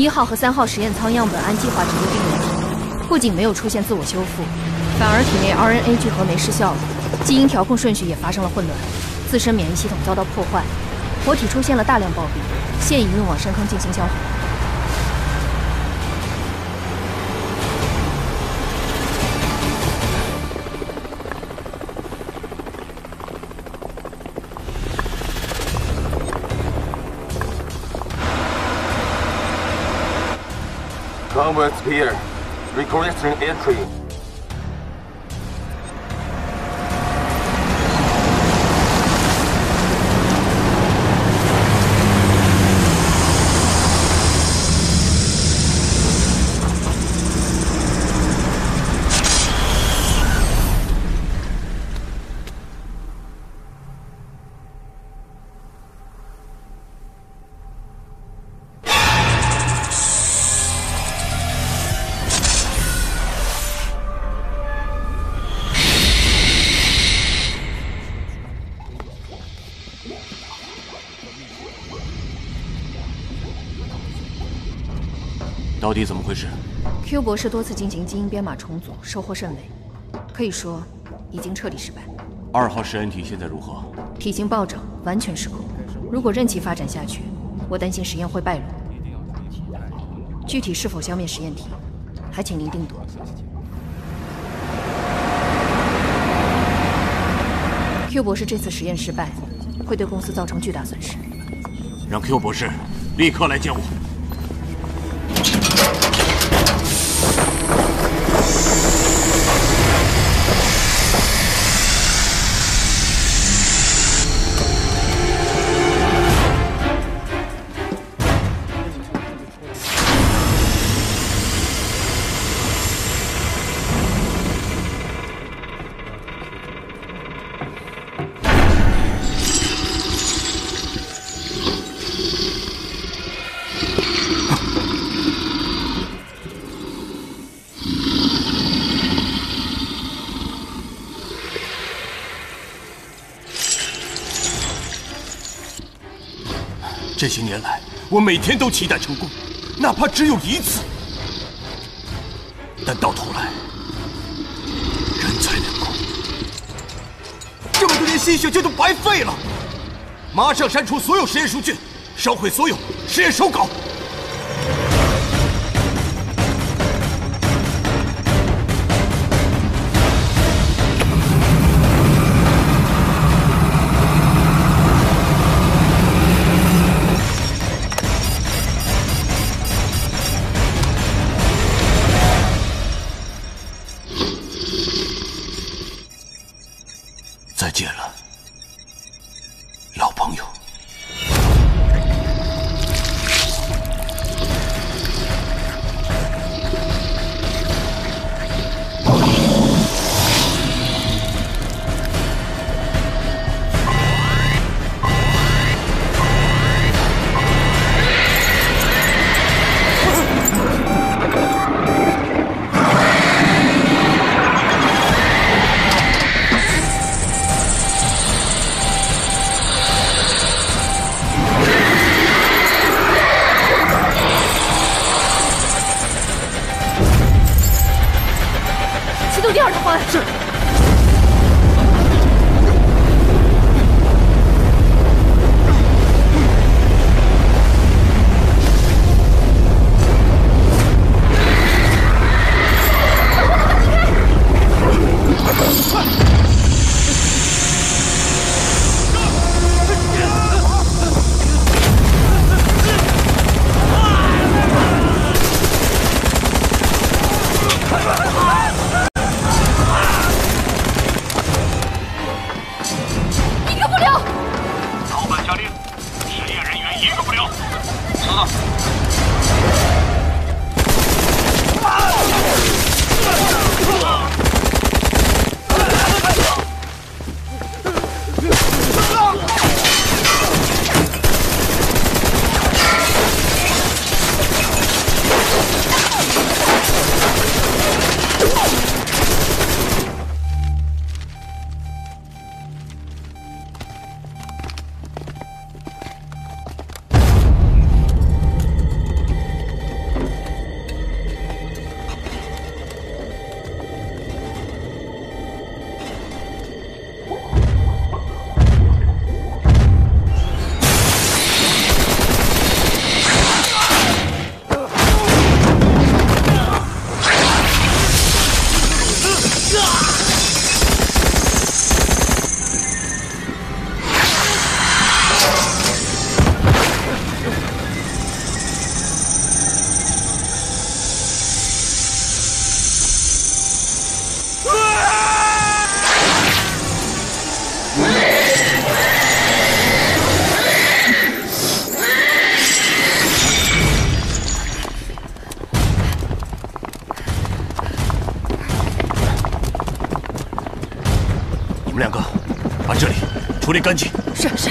1号和3号实验舱样本按计划植入病原体，不仅没有出现自我修复，反而体内 RNA 聚合酶失效了，基因调控顺序也发生了混乱，自身免疫系统遭到破坏，活体出现了大量暴毙，现已运往深坑进行消化。 Converts here. Requesting entry. 到底怎么回事 ？Q 博士多次进行基因编码重组，收获甚微，可以说已经彻底失败。 2号实验体现在如何？ 体型暴涨，完全失控。如果任其发展下去，我担心实验会败露。具体是否消灭实验体，还请您定夺。Q 博士这次实验失败，会对公司造成巨大损失。 让 Q 博士立刻来见我。 这些年来，我每天都期待成功，哪怕只有1次。但到头来，人财两空，这么多年心血就都白费了。马上删除所有实验数据，烧毁所有实验手稿。 再见了，老朋友。 第2套方案是。 们两个把这里处理干净。 是是。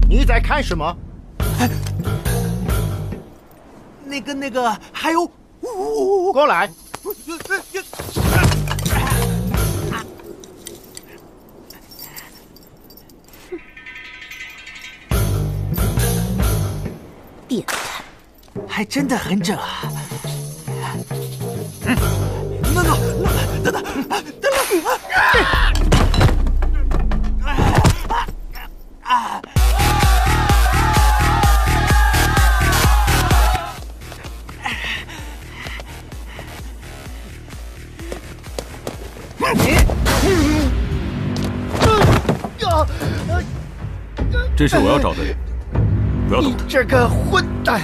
你在看什么？ 那个，还有， 过来。 变态， 还真的很整啊！等， 这是我要找的人，不要动他。 这个混蛋！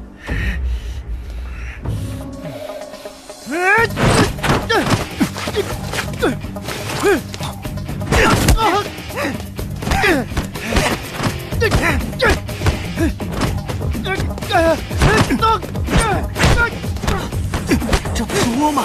这不是我吗？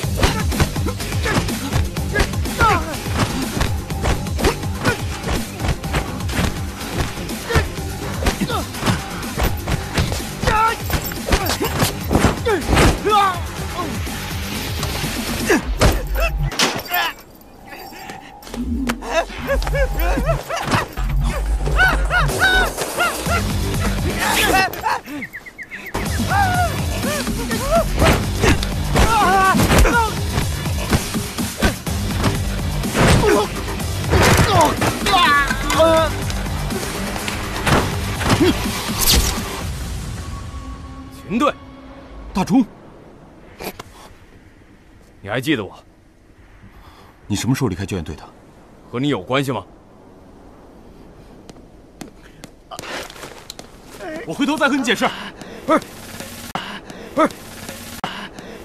秦队，大钟，你还记得我？ 你什么时候离开救援队的？ 和你有关系吗？我回头再和你解释。 不是，